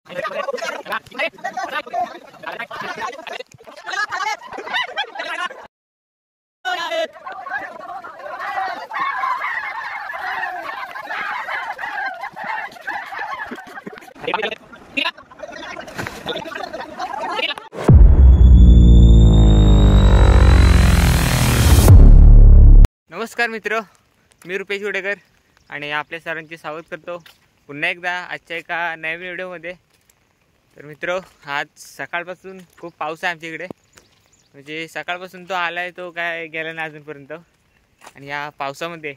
नमस्कार मित्र, मी रुपेश वडेकर आणि आपल्या सर्वांचे स्वागत करतो पुन्हा एकदा आजच्या एका नवीन व्हिडिओमध्ये। तर मित्र, आज सकाळपासून खूप पाऊस आहे आमच्या इकडे, म्हणजे सकाळपासून तो आलाय तो काय गेला नाही अजूनपर्यंत। आणि या पावसामध्ये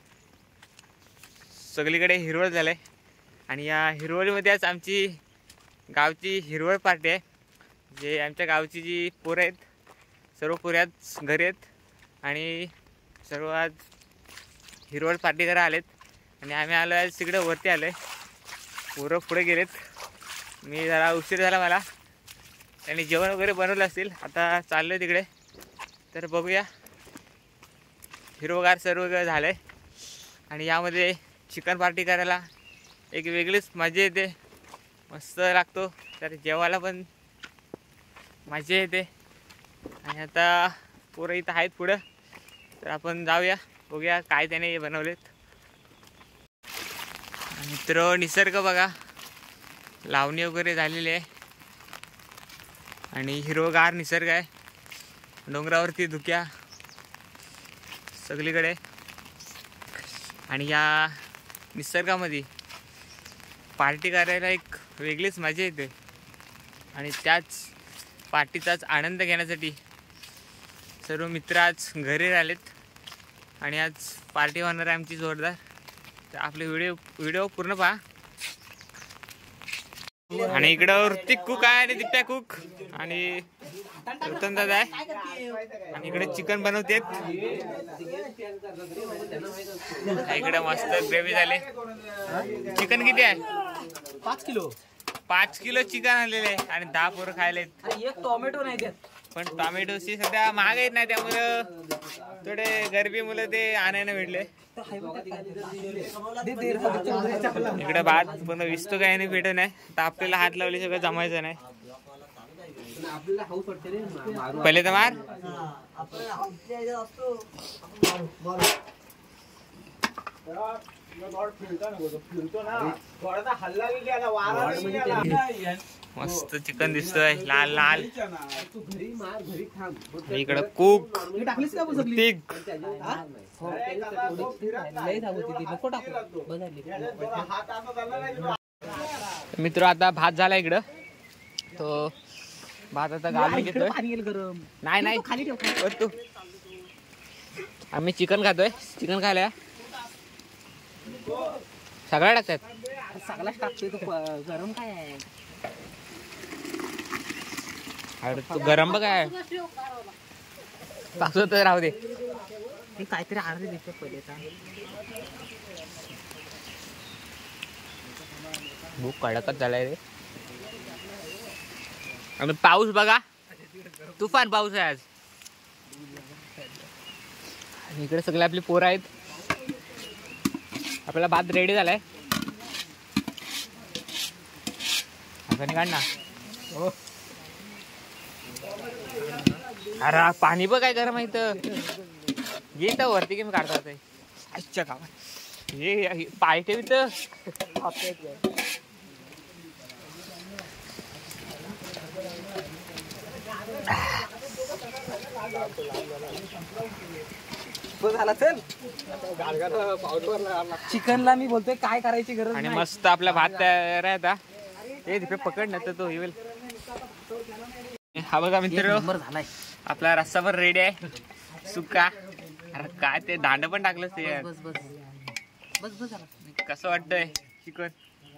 सगळीकडे हिरवळ झालं आहे आणि या हिरवळीमध्ये आज आमची गावची हिरवळ पार्टी आहे। जे आमच्या गावची जी पोरं आहेत सर्व पोरं आज घरी आहेत आणि सर्व आज हिरवळ पार्टी करायला आलेत आणि आम्ही आलो आज तिकडे वरती आलो आहे। पोरं पुढे गेलेत, मी जरा उशीर झाला मला, त्यांनी जेवण वगैरे बनवलं असतील, आता चाललो आहे तिकडे। तर बघूया, हिरवगार सर्व झालं आहे आणि यामध्ये चिकन पार्टी करायला एक वेगळीच मजा येते, मस्त लागतो। तर जेवायला पण मजा येते आणि आता पोरं इथं आहेत पुढं, तर आपण जाऊया बघूया काय त्याने बनवलेत। मित्र, निसर्ग बघा, लावणी वगैरे झालेली आहे आणि हिरवगार निसर्ग आहे, डोंगरावरती धुक्या सगळीकडे आणि या निसर्गामध्ये पार्टी करायला एक वेगळीच मजा येते आणि त्याच पार्टीचाच आनंद घेण्यासाठी सर्व मित्र आज घरी राहिलेत आणि आज पार्टी होणार आहे आमची जोरदार। तर आपले व्हिडिओ पूर्ण पहा। आणि इकडं ऋतिक कुक आहे आणि दिप्या कुक आणि रतन दादा आहे आणि इकडे चिकन बनवतेत। इकडे मस्त ग्रेव्ही झाली। चिकन किती आहे? 5 किलो 5 किलो चिकन आलेले आहे आणि 10 पोरं खायले। एक टोमॅटो नाही त्यात, पण टोमॅटोची सध्या महाग आहेत ना, त्यामुळं थोडे गरीबी मुलं ते आणायला भेटले। इकडे भात पण विसतो काही नाही, भेट नाही, तर आपल्याला हात लावले सगळं जमायचं नाही। पहिले तर मार मस्त चिकन दिसतोय लाल लाल। इकडे कुक ऋतिक। मित्र, आता भात झाला इकडं, तो भात आता घालून घेतोय। नाही नाही खाली तू, आम्ही चिकन खातोय, चिकन खायला सगळ्या टाकतात, सगळाच टाकतोय तो। गरम काय आहे? अरे तू गरम बघ काय टाकतो तर राहू दे, काहीतरी अर्धे देतो पहिले। भूक कडकच झालाय रे। आणि पाऊस बघा, तुफान पाऊस आहे आज। आणि इकडे सगळे आपली पोरं आहेत, आपल्याला भात रेडी झालाय। आपण काढ ना। अरे पाणी बघ काय गरम आहे, येत वरती की मी काढता आजच्या गावात हे पाय ठेवीत। चिकनला मी बोलतोय काय करायची गरज आणि मस्त आपला भात तयार आहे आता। हे तिथे पकड ना तर तो येईल। हा बघा मित्र, आपला रस्सा पण रेडी आहे, सुका। अरे काय ते दांड पण टाकलं ते, बस बस बस बस झाला। कसं वाटतंय चिकन?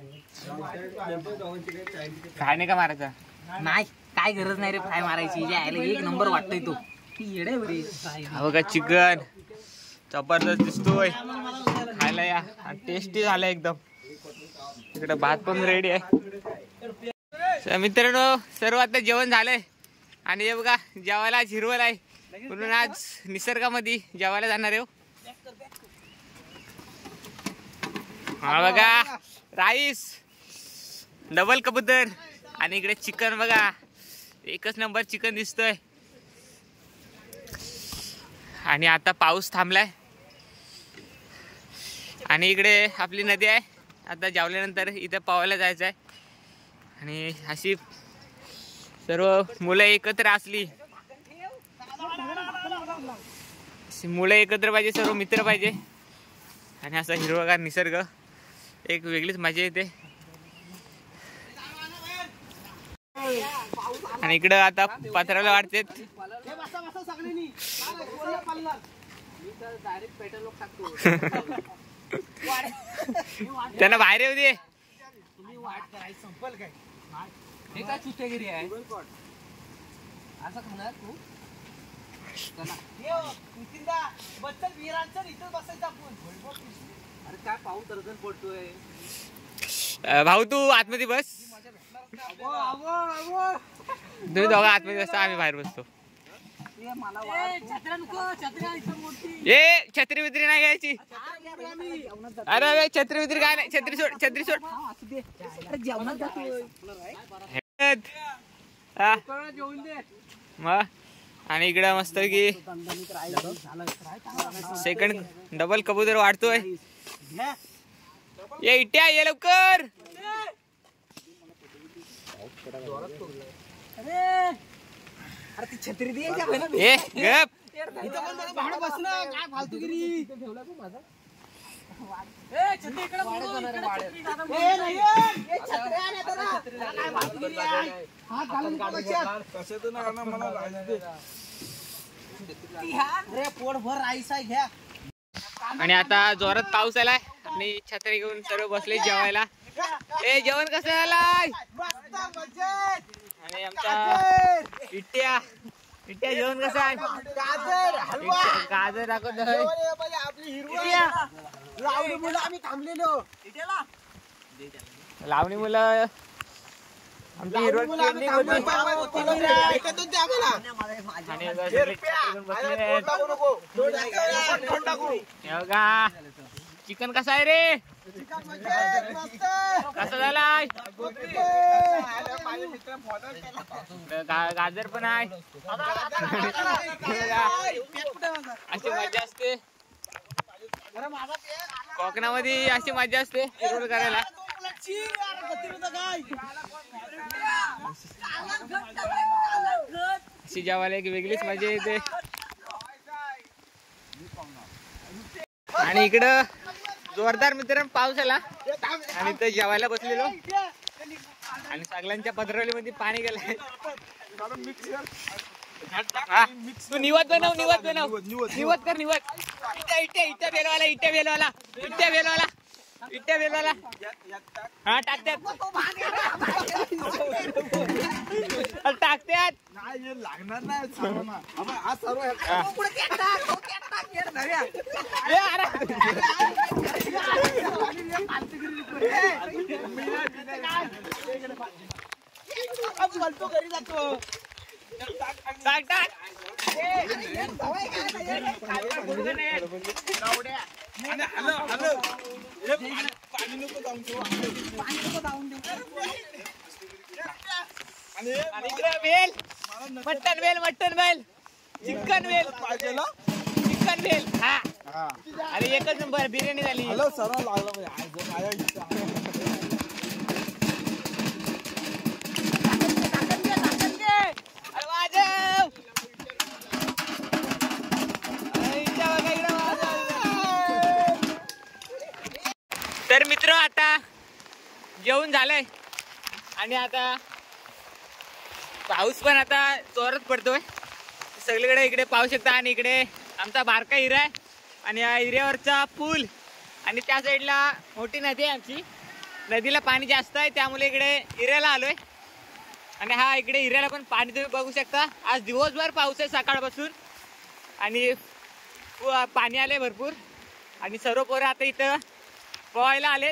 काय नाही का मारायचा? नाही, काय गरज नाही रे फ्राय मारायची, एक नंबर वाटतोय तो। हा बघा चिकन जबरदस्त दिसतोय खायला या, टेस्टी झालं एकदम। इकडे भात पण रेडी आहे। मित्रांनो, सर्व आता जेवण झालंय आणि हे बघा जेवायला आज हिरवळ आहे, म्हणून आज निसर्गामध्ये जेवायला जाणार आहे। हा बघा राईस, डबल कबूतर आणि इकडे चिकन बघा, एकच नंबर चिकन दिसतोय. आणि आता पाऊस थांबलाय आणि इकडे आपली नदी आहे. आता जेवल्यानंतर इथं पोहायला जायचं आहे. आणि अशी सर्व मुलं एकत्र असली, मुलं एकत्र पाहिजे, सर्व मित्र पाहिजे आणि असा हिरवागार निसर्ग, एक वेगळीच मजा येते. आणि इकडं आता पत्राला वाढते. त्यांना बाहेर येऊ दे. भाऊ तू आतमध्ये बस, तुम्ही दोघं आतमध्ये बसता, आम्ही बाहेर बसतो. ए छत्री बित्री नाही घ्यायची. अरे छत्री बित्री काय नाही, छत्री सोड, छत्री सोड. मग आणि इकडं मस्त की सेकंड डबल कबूतर वाढतोय. ये इट्या ये लवकर. छत्री दे ए गप. आणि आता जोरात पाऊस आलाय आणि छत्री घेऊन सर्व बसले जेवायला. ए जेवण कसं झालंय? आणि आमचा इट्ट्या जेवण कसं आहे? गाजर दाखवतोय. लावणी मुलं आमची हिरवळ चिकन कसं आहे रे? कसं झालाय? गाजर पण आहे. अशी मजा असते कोकणामध्ये, अशी मजा असते हिरवळ करायला. अशी जेवायला एक वेगळीच मजा येते. आणि इकडं जोरदार मित्रांनो पाऊस आला आणि इथं जेवायला बसलेलो आणि सगळ्यांच्या पत्रावलीमध्ये पाणी गेलंय. तू निवत बनव, निवत कर. इट्या बेलवाला हा टाकत्यात लागणार नाही. घरी जातो. मटन वेल चिकन वेल हा. अरे एकच नंबर बिर्याणी झाली. सर्व लागलं. तर मित्र आता जेवण झालंय आणि आता पाऊस पण आता जोरात पडतोय सगळीकडे. इकडे पाहू शकता आणि इकडे आमचा बारका हिरा आहे आणि या हिऱ्यावरचा पूल आणि त्या साईडला मोठी नदी आहे आमची. नदीला पाणी जास्त आहे त्यामुळे इकडे हिऱ्याला आलोय. आणि हा इकडे हिऱ्याला पण पाणी तुम्ही बघू शकता. आज दिवसभर पाऊस आहे सकाळपासून आणि पाणी आले भरपूर आणि सर्व पोरं आता इथं पोहायला आलेत.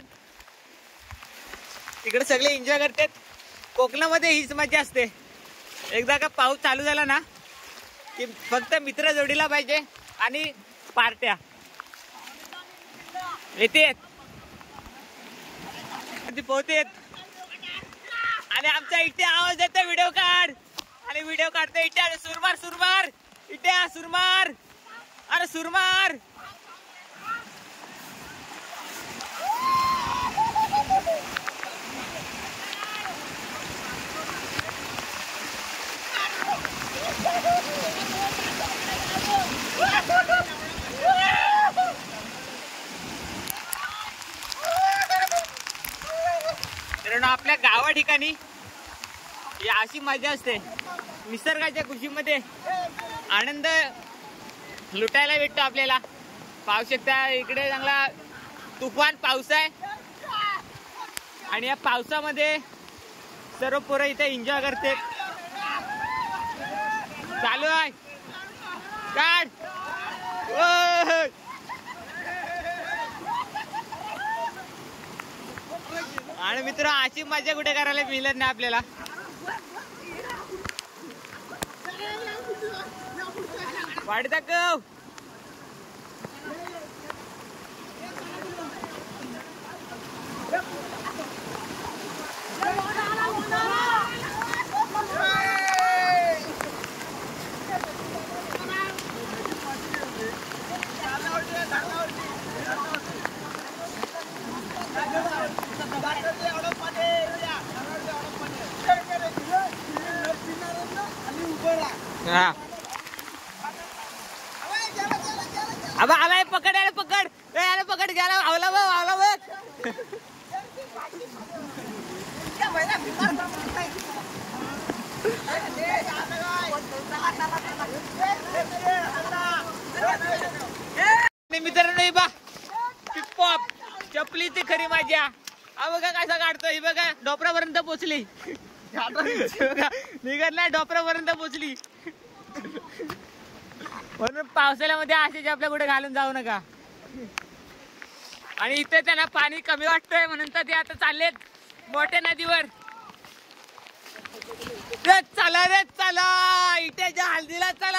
इकडे सगळे एन्जॉय करतात. कोकणामध्ये हीच मजा असते. एकदा का पाऊस चालू झाला ना की फक्त मित्र जोडीला पाहिजे आणि पार्ट्या येतेत पोहतेत. आणि आमचा इट्या आवाज देतो व्हिडिओ काढ आणि व्हिडिओ काढतो इट्या सुरमार सुरमार इट्या सुरमार अरे सुरमार मित्रांनो आपल्या गावा ठिकाणी ही अशी मजा असते निसर्गाच्या खुशीमध्ये आनंद लुटायला भेटतो आपल्याला पाऊस शकता इकडे चांगला तुफान पाऊस आहे आणि या पावसामध्ये सर्व पोरं इथे एन्जॉय करते चालू आहे काढ आणि मित्र अशी मजा कुठे करायला मिळत नाही आपल्याला वाढ दाखव हा अब आलाय पकड याला पकड याला पकड घ्यायला आवला बघ आवला बघ मित्रांनो बा पॉप चपलीची खरी माझ्या हा बघा कसा काढतो ही बघा डोपरापर्यंत पोचली निघत नाही डोपरापर्यंत पोचली म्हणून पावसाळ्यामध्ये असेच आपल्या कुठे घालून जाऊ नका आणि इथे त्यांना पाणी कमी वाटतंय म्हणून तर ते आता चाललेत मोठ्या नदीवर चला रे चला इट्याच्या हल्दीला चला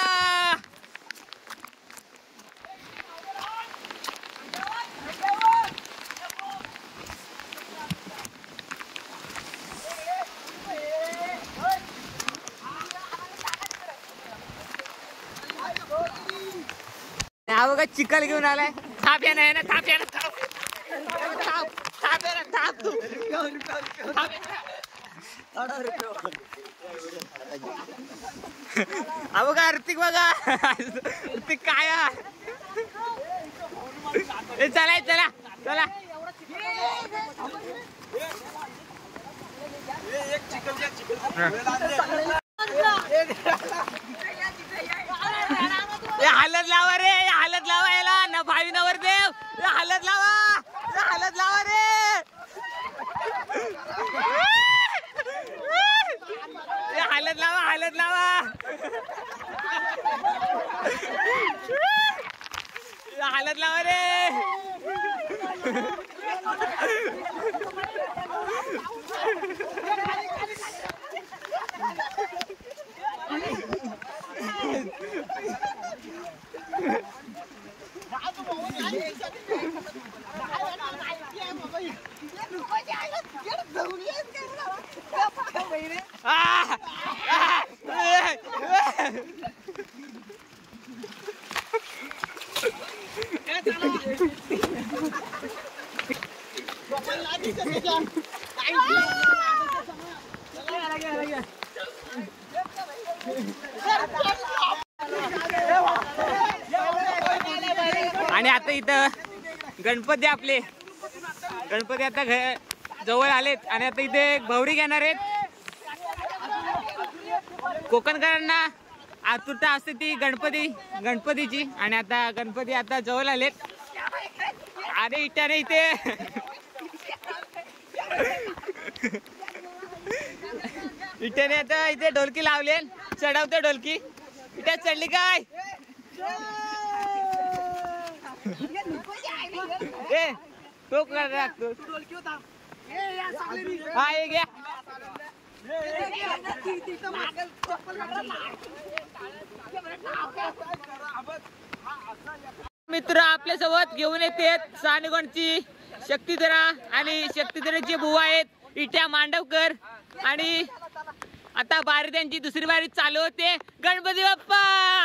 हा बघा चिखल घेऊन आलाय थाप या नाही ना थाप या ना थाप थाप या ना थाप तू हा बघा ऋतिक बघा ऋतिक काय चला चला चला हालत लावा रे हालत लावा याला न भावी नवर देव हालत लावा हालत लावा रे हालत लावा हालत लावा हालत लावा रे आणि आता इथं गणपती आपले गणपती आता जवळ आलेत आणि आता इथे भवरी घेणार आहेत कोकणकरांना आतुरता असते ती गणपतीची आणि आता गणपती आता जवळ आलेत अरे इट्याने इथे इट्याने आता इथे ढोलकी लावले चढवते ढोलकी इथे चढली काय तो लागतो हा हे घ्या मित्र आपल्या सोबत घेऊन येतात सानेगोंडची शक्तिधरा आणि शक्तिधराचे बुवा आहेत इट्या मांडवकर आणि आता बारी त्यांची दुसरी बारी चालू होते. गणपती बाप्पा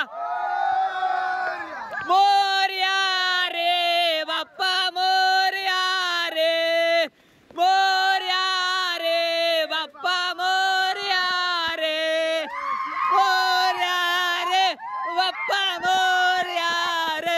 मोरया रे, बाप्पा मोरया रे, मोरया रे, बाप्पा मोरया रे, मोरया रे, बाप्पा मोरया रे.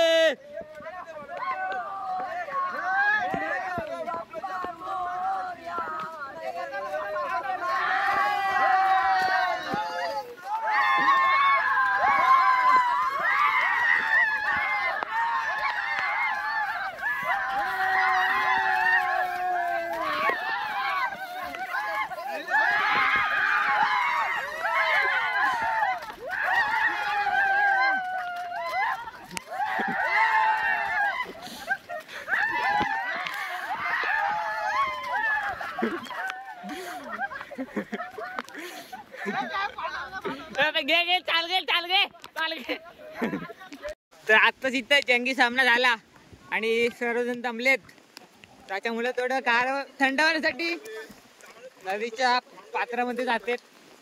घे चाल गे. तर आत्ताच इथं जंगी सामना झाला आणि सर्वजण जमलेत. त्याच्यामुळे थोडं गार थंड होण्यासाठी नदीच्या पात्रामध्ये जाते.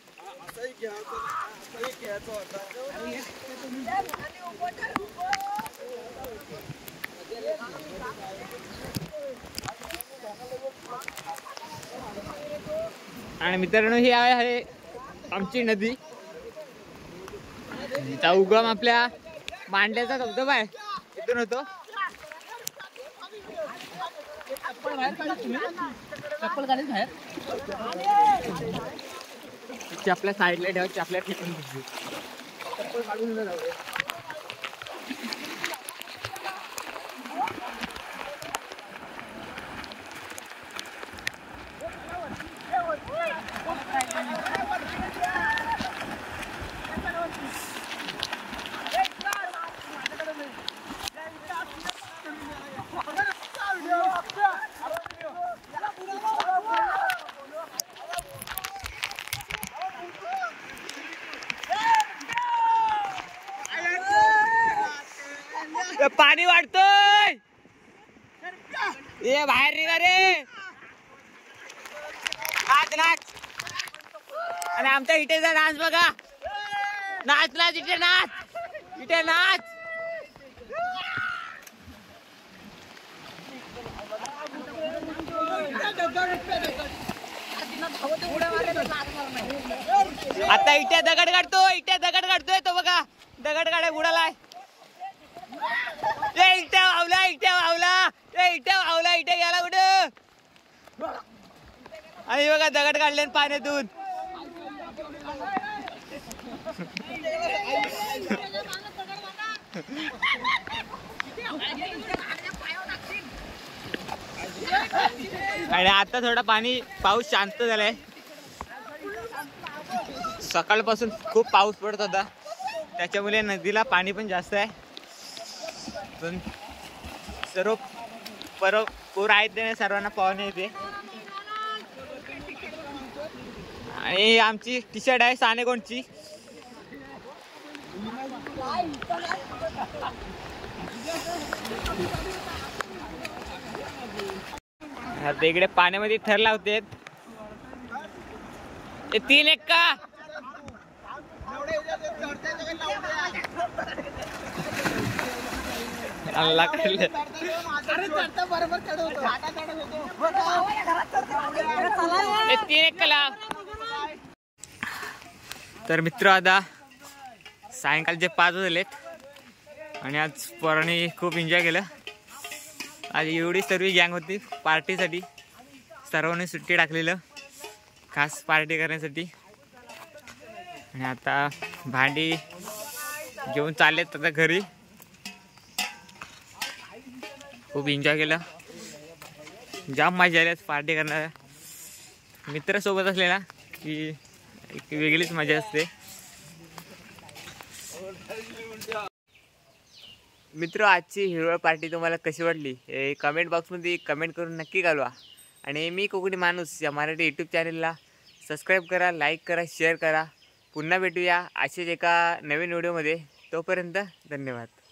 आणि मित्रांनो ही आहे आमची नदी. तिचा उगम आपल्या मांड्याचा धबधबा आहे, इथून होतो. आपल्या साईडला ठेवायची, आपल्या ठिकाणी पाणी वाढतोय. ये बाहेर निघा रे, नाच नाच. आणि आमच्या इटेचा नाच बघा, नाच नाच इथे नाच, इथे नाच. आता इथे दगड काढतोय तो बघा, दगड काढाय बुडालाय. इथे गेला कुठं. आणि बघा दगड काढले पाण्यातून. आणि आता थोडा पाऊस शांत झालाय. सकाळपासून खूप पाऊस पडत होता, त्याच्यामुळे नदीला पाणी पण जास्त आहे. पण सर्व पूर आहेत ते सर्वांना पाहुणे येते. आणि आमची टी शर्ट आहे सानेगोंडची. आता इकडे पाण्यामध्ये थर लावते. 3-1 का अल्ला करले. तर मित्र आता सायंकाळचे 5 वाजलेत आणि आज पोरांनी खूप एन्जॉय केलं. आज एवढी सर्व गँग होती पार्टीसाठी. सर्वांनी सुट्टी टाकलेलं खास पार्टी करण्यासाठी. आणि आता भांडी घेऊन चाललेत आता घरी. खूप एन्जॉय केलं, जाम मजा आली पार्टी करणाऱ्या. मित्रासोबत असलेला की एक वेगळीच मजा असते. मित्र आजची हिरवळ पार्टी तुम्हाला कशी वाटली हे कमेंट बॉक्समध्ये कमेंट करून नक्की कळवा. आणि मी कोकणी माणूस या मराठी यूट्यूब चॅनलला सबस्क्राईब करा, लाईक करा, शेअर करा. पुन्हा भेटूया असेच एका नवीन व्हिडिओमध्ये. तोपर्यंत धन्यवाद.